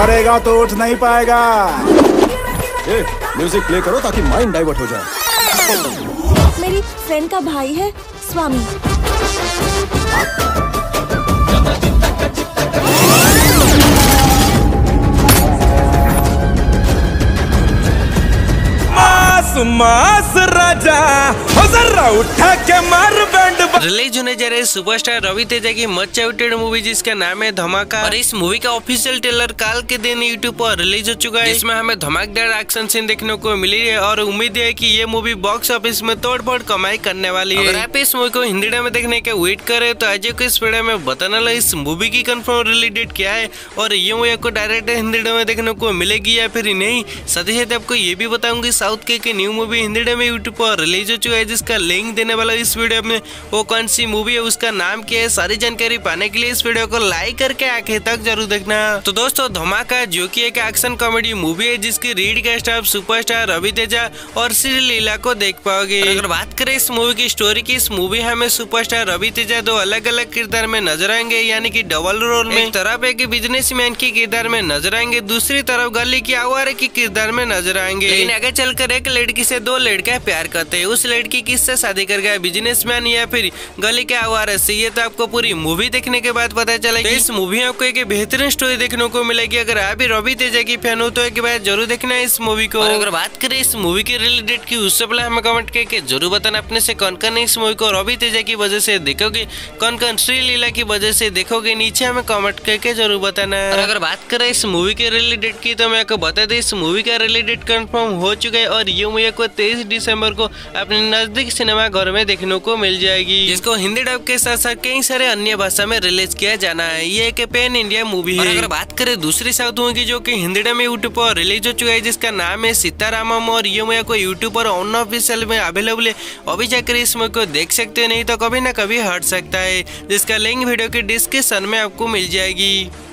मरेगा तो उठ नहीं पाएगा। म्यूजिक प्ले करो ताकि माइंड डाइवर्ट हो जाए। मेरी फ्रेंड का भाई है स्वामी। मास राजा जरा उठा के मार बैंड। रिलीज होने जा रही सुपरस्टार रवि तेजा की मच अवेटेड मूवी जिसका नाम है धमाका, और इस मूवी का ऑफिशियल ट्रेलर कल के दिन यूट्यूब पर रिलीज हो चुका है। इसमें हमें धमाकेदार एक्शन सीन देखने को मिली है और उम्मीद है कि ये मूवी बॉक्स ऑफिस में तोड़फोड़ कमाई करने वाली है। अगर आप इस मूवी को हिंदी में देखने के वेट करे तो आज को इस वीडियो में बताने वाला इस मूवी की कंफर्म रिलीज डेट क्या है और ये मूवी आपको डायरेक्ट हिंदी में देखने को मिलेगी या फिर नहीं। साथ ही साथ आपको ये भी बताऊंगी साउथ के न्यू मूवी हिंदी में यूट्यूब पर रिलीज हो चुका है जिसका लिंक देने वाला इस वीडियो में, वो कौन सी मूवी है, उसका नाम क्या है, सारी जानकारी पाने के लिए इस वीडियो को लाइक करके आखिर तक जरूर देखना। तो दोस्तों धमाका जो कि एक एक्शन कॉमेडी मूवी है जिसकी रीड कास्ट आप सुपरस्टार रवि तेजा और श्री लीला को देख पाओगे। अगर बात करें इस मूवी की स्टोरी की, इस मूवी हमें सुपरस्टार रवि तेजा दो अलग अलग किरदार में नजर आएंगे, यानी कि डबल रोल में। एक तरफ एक बिजनेसमैन के किरदार में नजर आएंगे, दूसरी तरफ गली की आवारा के किरदार में नजर आएंगे। लेकिन आगे चलकर एक लड़की से दो लड़का प्यार करते हैं, उस लड़की किससे शादी कर गया, बिजनेसमैन या फिर गली के आवारा से, ये तो आपको पूरी मूवी देखने के बाद पता चलेगी। इस मूवी में आपको एक बेहतरीन स्टोरी देखने को मिलेगी। अगर आप भी रवि तेजा की फैन हो तो एक बार जरूर देखना है इस मूवी को। और अगर बात करें इस मूवी की रिलीज डेट की, उससे पहले हमें कमेंट करके जरूर बताना अपने से कौन कौन इस मूवी को रवि तेजा की वजह से देखोगे, कौन कौन श्री लीला की वजह से देखोगे, नीचे हमें कमेंट करके जरूर बताना। और अगर बात करें इस मूवी की रिलीज डेट की तो मैं आपको बता दें इस मूवी का रिलीज डेट कंफर्म हो चुका है और ये मूवी को 23 दिसंबर को अपने नजदीक सिनेमा घर में देखने को मिल जाएगी, जिसको हिंदी डब के साथ साथ कई सारे अन्य भाषा में रिलीज किया जाना है। ये एक पैन इंडिया मूवी है। और अगर बात करें दूसरी साउथ मूवी की जो कि हिंदी में यूट्यूब पर रिलीज हो चुका है जिसका नाम है सीतारामम, और ये मूवी को यूट्यूब पर अनऑफिशियल में अवेलेबल है, अभी जाकर इस मूवी को देख सकते हो, नहीं तो कभी ना कभी हट सकता है, जिसका लिंक वीडियो के डिस्क्रिप्शन में आपको मिल जाएगी।